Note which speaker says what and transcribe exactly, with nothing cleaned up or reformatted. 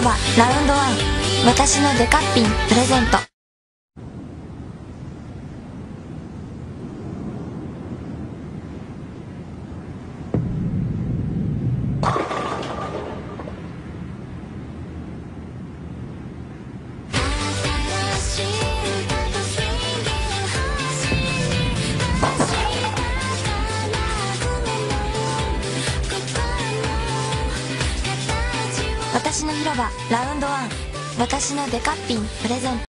Speaker 1: 場ラウンドワン、私のデカッピンプレゼント。私の広場ラウンドワン、私のデカッピンプレゼント。